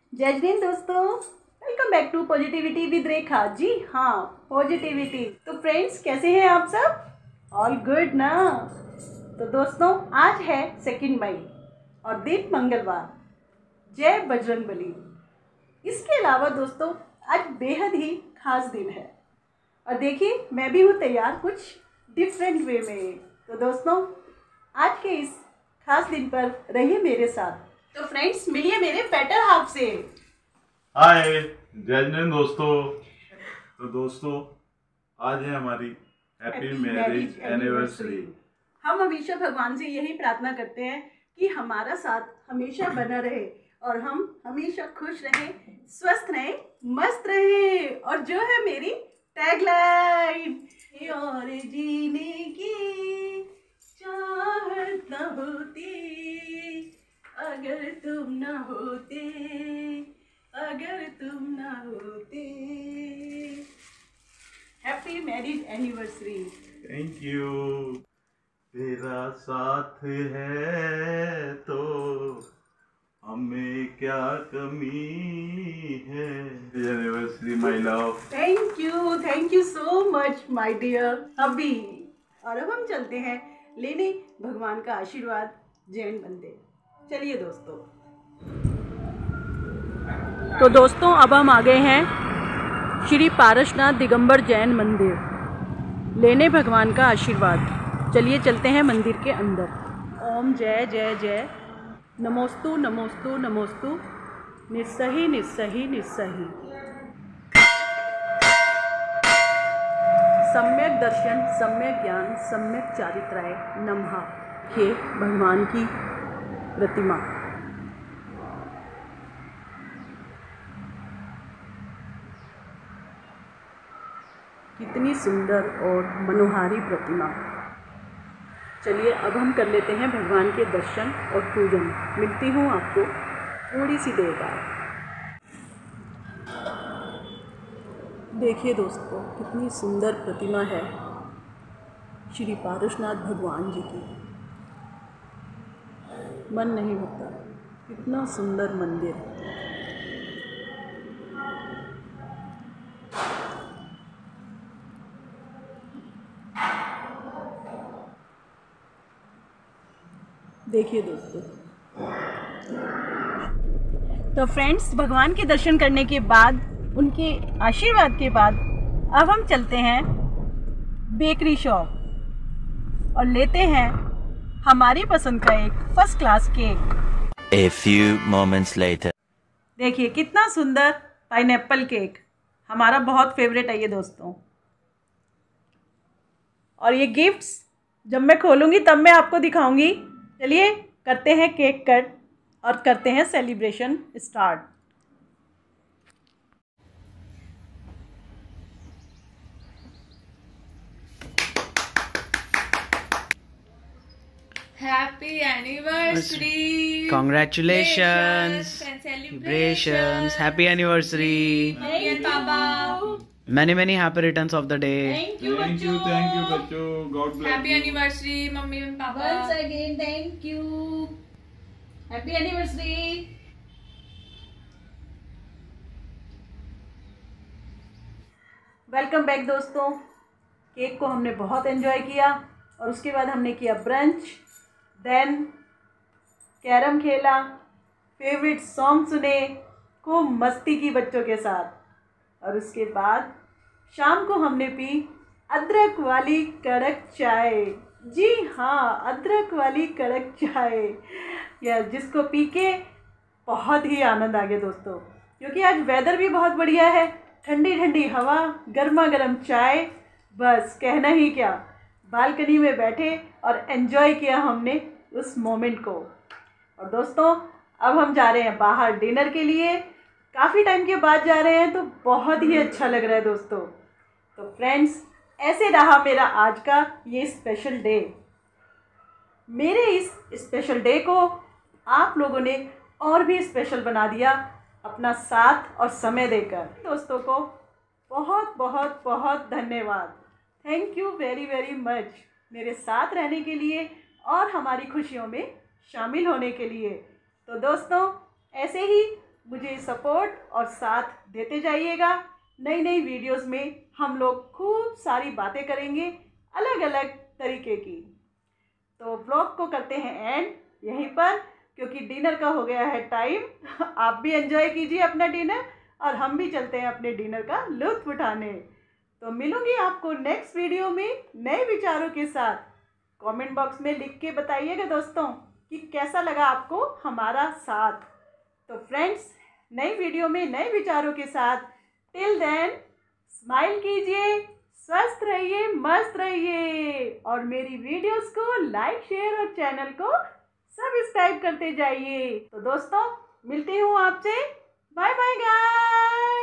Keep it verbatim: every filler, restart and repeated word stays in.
जय हिंद दोस्तों, welcome back to positivity with Rekha. जी हाँ, पॉजिटिविटी। तो फ्रेंड्स, कैसे हैं आप सब? ऑल गुड ना? तो दोस्तों, आज है सेकंड मई और दिन मंगलवार। जय बजरंगबली। इसके अलावा दोस्तों, आज बेहद ही खास दिन है और देखिए, मैं भी हूँ तैयार कुछ डिफरेंट वे में। तो दोस्तों, आज के इस खास दिन पर रहिए मेरे साथ। तो फ्रेंड्स, मिलिए मेरे बेटर हाफ से। हाय, जय हिंद दोस्तों। तो दोस्तों, आज है हमारी हैप्पी मैरिज एनिवर्सरी। हम हमेशा भगवान से यही प्रार्थना करते हैं कि हमारा साथ हमेशा बना रहे और हम हमेशा खुश रहें, स्वस्थ रहें, मस्त रहें। और जो है मेरी टैगलाइन, और जीने की चाहत न होती अगर तुम न होते, अगर तुम न होते। Happy marriage anniversary. Thank you. तेरा साथ है तो हमें क्या कमी है। Anniversary my love. Thank you, thank you so much my dear Abhi. और अब हम चलते हैं लेने भगवान का आशीर्वाद जैन मंदिर। चलिए दोस्तों। तो दोस्तों, अब हम आ गए हैं श्री पारसनाथ दिगंबर जैन मंदिर लेने भगवान का आशीर्वाद। चलिए चलते हैं मंदिर के अंदर। ओम जय जय जय, नमोस्तु नमोस्तु नमोस्तु, निस्सही निस्सही निस्सही। सम्यक दर्शन, सम्यक ज्ञान, सम्यक चारित्राय नमः। ये भगवान की प्रतिमा। कितनी सुंदर और मनोहारी प्रतिमा। चलिए अब हम कर लेते हैं भगवान के दर्शन और पूजन। मिलती हूँ आपको थोड़ी सी देर बाद। देखिए दोस्तों, कितनी सुंदर प्रतिमा है श्री पारसनाथ भगवान जी की। मन नहीं होता, कितना सुंदर मंदिर। देखिए दोस्तों, तो फ्रेंड्स, भगवान के दर्शन करने के बाद, उनके आशीर्वाद के बाद, अब हम चलते हैं बेकरी शॉप और लेते हैं हमारी पसंद का एक first class cake. A few moments later. देखिए कितना सुंदर पाइनएप्पल केक, हमारा बहुत फेवरेट है ये दोस्तों। और ये गिफ्ट्स जब मैं खोलूँगी तब मैं आपको दिखाऊंगी। चलिए करते हैं केक कट और करते हैं celebration start. Happy anniversary! Congratulations! And Celebrations! Happy anniversary! Mummy and Papa. Many many happy returns of the day. Thank you thank you, thank you बच्चों। God bless. Happy anniversary, Mummy and Papa. Once again, thank you. Happy anniversary. Welcome back दोस्तों। Cake को हमने बहुत enjoy किया और उसके बाद हमने किया ब्रंच, देन कैरम खेला, फेवरेट सॉन्ग सुने, खूब मस्ती की बच्चों के साथ। और उसके बाद शाम को हमने पी अदरक वाली कड़क चाय। जी हाँ, अदरक वाली कड़क चाय, या जिसको पी के बहुत ही आनंद आ गया दोस्तों। क्योंकि आज वेदर भी बहुत बढ़िया है, ठंडी ठंडी हवा, गर्मा गर्म चाय, बस कहना ही क्या। बालकनी में बैठे और एंजॉय किया हमने उस मोमेंट को। और दोस्तों, अब हम जा रहे हैं बाहर डिनर के लिए। काफ़ी टाइम के बाद जा रहे हैं तो बहुत ही अच्छा लग रहा है दोस्तों। तो फ्रेंड्स, ऐसे रहा मेरा आज का ये स्पेशल डे। मेरे इस स्पेशल डे को आप लोगों ने और भी स्पेशल बना दिया अपना साथ और समय देकर। दोस्तों को बहुत बहुत बहुत धन्यवाद। Thank you very very much मेरे साथ रहने के लिए और हमारी खुशियों में शामिल होने के लिए। तो दोस्तों, ऐसे ही मुझे सपोर्ट और साथ देते जाइएगा। नई नई वीडियोस में हम लोग खूब सारी बातें करेंगे अलग अलग तरीके की। तो व्लॉग को करते हैं एंड यहीं पर, क्योंकि डिनर का हो गया है टाइम। आप भी एंजॉय कीजिए अपना डिनर और हम भी चलते हैं अपने डिनर का लुत्फ उठाने। तो मिलूंगी आपको नेक्स्ट वीडियो में नए विचारों के साथ। कमेंट बॉक्स में लिख के बताइएगा दोस्तों कि कैसा लगा आपको हमारा साथ। तो फ्रेंड्स, नई वीडियो में नए विचारों के साथ, टिल देन स्माइल कीजिए, स्वस्थ रहिए, मस्त रहिए और मेरी वीडियोस को लाइक शेयर और चैनल को सब्सक्राइब करते जाइए। तो दोस्तों, मिलती हूँ आपसे। Bye bye guys.